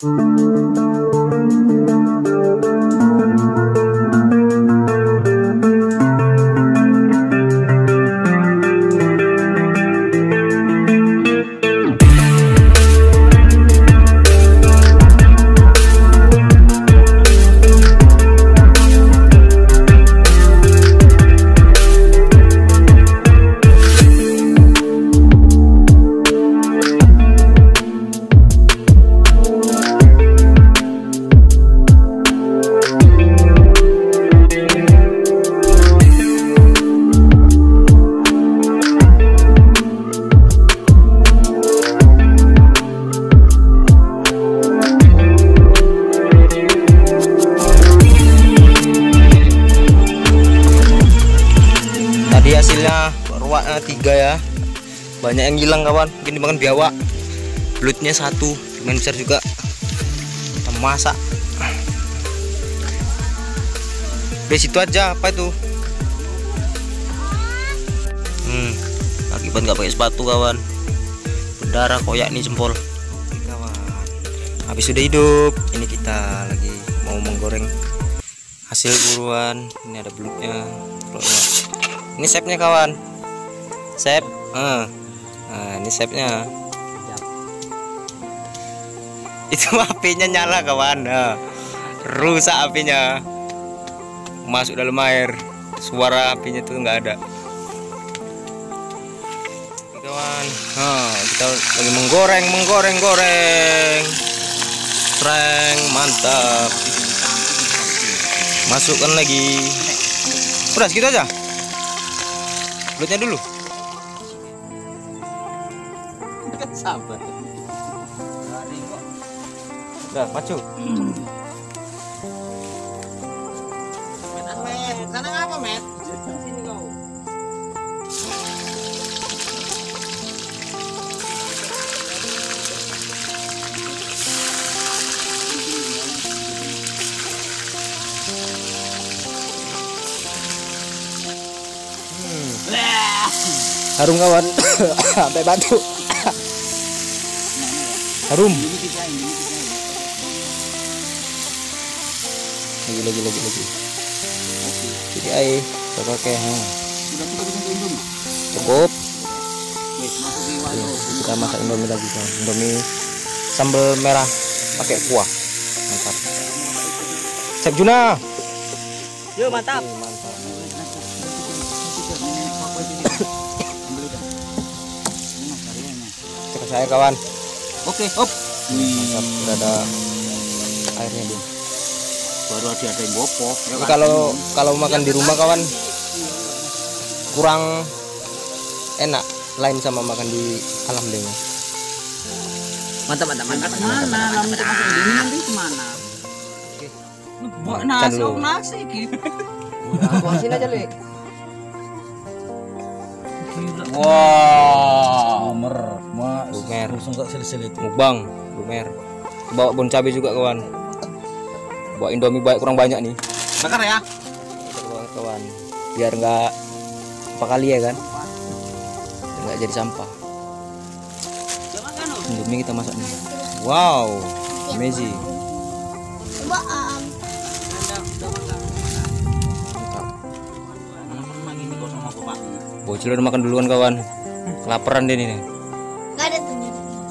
Hasilnya ruaknya 3 ya, banyak yang hilang kawan, mungkin dimakan biawak. Belutnya 1 lumayan besar juga, kita masak. Di situ aja apa itu akibat nggak pakai sepatu kawan, berdarah koyak nih jempol. Oke, kawan, habis sudah hidup ini kita lagi mau menggoreng hasil buruan. Ini ada belutnya. Ini sepnya kawan, sep. Nah, ini sepnya. Itu apinya nyala kawan. Nah, rusak apinya, masuk dalam air, suara apinya tuh nggak ada. Oke, kawan, kita lagi menggoreng, Treng, mantap. Masukkan lagi. Udah segitu aja. Belutnya dulu. Sabar. Udah, maju. Met, sana ngapa, Met? Sini kau. Harum kawan. Sampai batu. Harum. Lagi. Jadi air pakai cukup. Kita masak indomie lagi kan. Indomie sambal merah pakai kuah. Mantap. Chef Juna. Yo, mantap. Cek saya kawan. Oke, hop. Mantap, udah ada airnya dia. Baru ada yang bopo. Ini kalau makan di rumah kawan kurang enak, lain sama makan di alam deh. Mantap. Mana? Lamun kita masuk ini nanti kemana? Buat nasi gitu. Aku asin aja Le. Wah, lumer. Langsung gak selit-selit. Mukbang, lumer. Bawa bon cabai juga kawan. Bawa indomie kurang banyak nih. Bakar ya. Kawan, biar nggak apa kali ya kan, nggak jadi sampah. Indomie kita masak nih. Wow, amazing. Mantap. Bocil udah makan duluan kawan, kelaparan dia nih. Gak ada tuh.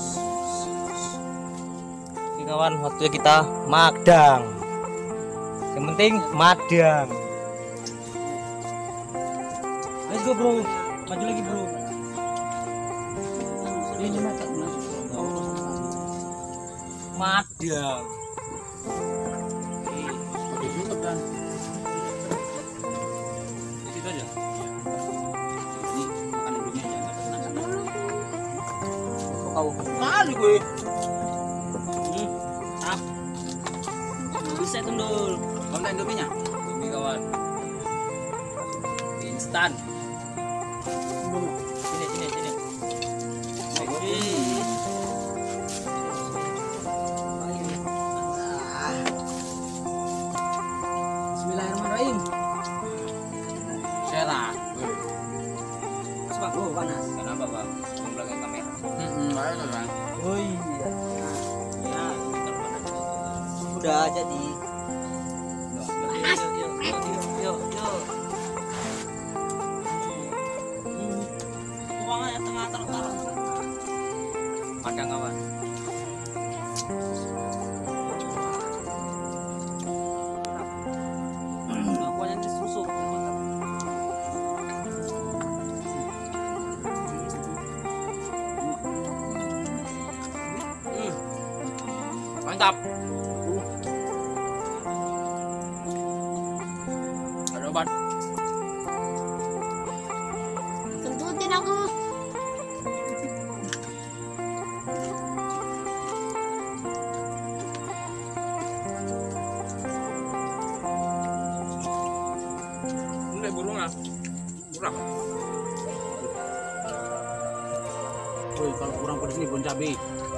Oke kawan, waktunya kita madang. Yang penting madang. Let's go bro, maju lagi bro. Ini masak madang. Ditutup kan? Di situ aja. Ini makan dulunya aja, nggak tenang. Kau kali gue. Bisa tundul. Kamu tak indominya? Indomie kawan. Instan. Sini. Bismillahirrahmanirrahim. Serak. Mas Bang, panas. Kenapa Bang? Belakang kamera. Baik kan? Oh iya. Ya, kita panas. udah jadi. Yuk. Uangnya tengah taruh. Makan kawan. Kuahnya disusuk. Mantap. Ada obat. Kentutin aku. Ini burung lah. Kurang. Woi, kalau kurang pedas nih bon cabai.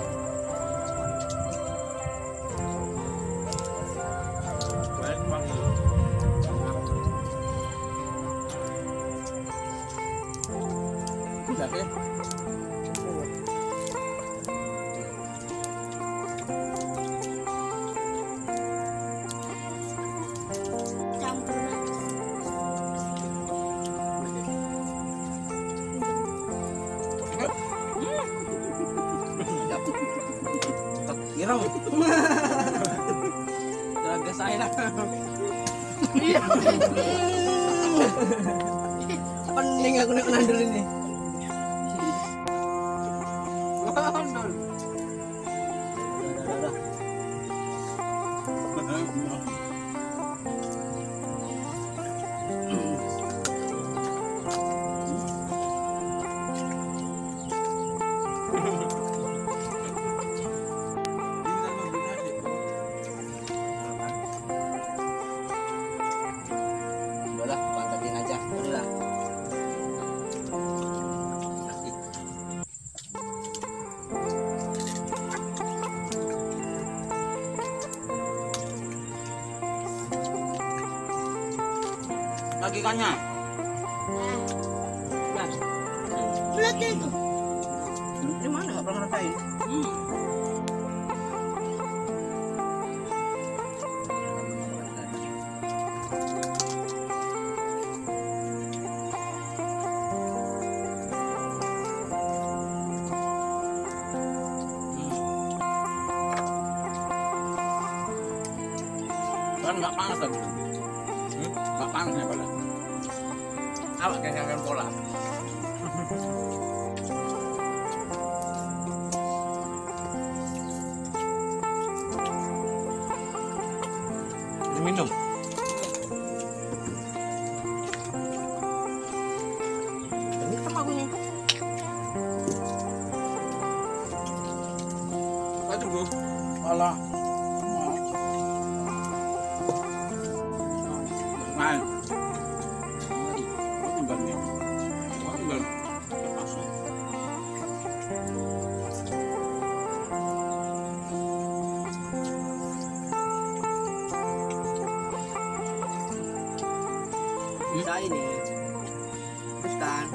Udah deh. Campur. Ireng. Jaga saya lah. Pening aku nek nandul ini. Udahlah, pantatin aja. Udahlah. Lagi ikannya. Belut itu. Ini mana enggak pernah ngerasain? Kan nggak panas tadi. Nggak panas ya pada. Awak kayak pola. Minum. Ini sama aku nih. Aduh, bro. Alah. Nah. Tinggal nih. Tinggal. Masuk. Bisa ini. Terus kan.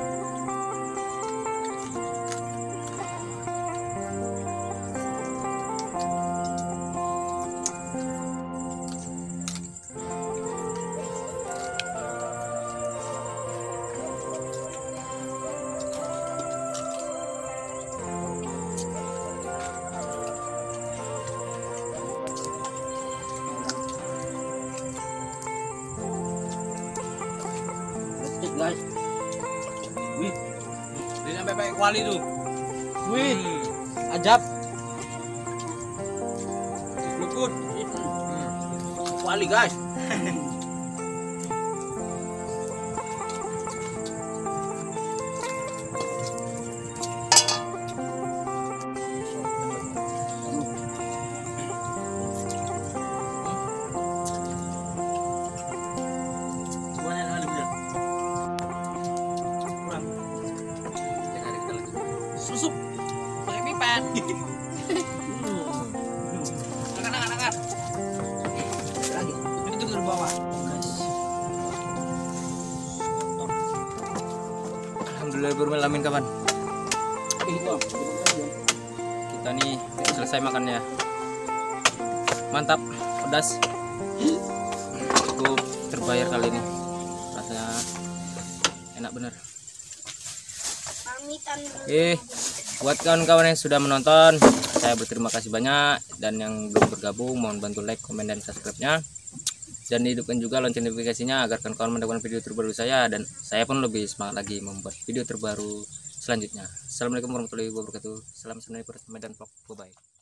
Detik guys. Wih. Dia sampai pakai kuali tuh. Wih, ajab. Lukut. Kuali guys. Susuk pakai pipet. Angkat. Lagi. Itu dari bawah. Alhamdulillah bermelamin kawan. Kita nih selesai makannya. Mantap, pedas. Cukup terbayar kali ini. Rasanya enak bener. Pamitan dulu. Buat kawan-kawan yang sudah menonton, saya berterima kasih banyak, dan yang belum bergabung mohon bantu like, komen, dan subscribe-nya, dan hidupkan juga lonceng notifikasinya agar kawan-kawan mendapatkan video terbaru saya, dan saya pun lebih semangat lagi membuat video terbaru selanjutnya. Assalamualaikum warahmatullahi wabarakatuh. Salam Sunda Medan Vlog. Bye bye.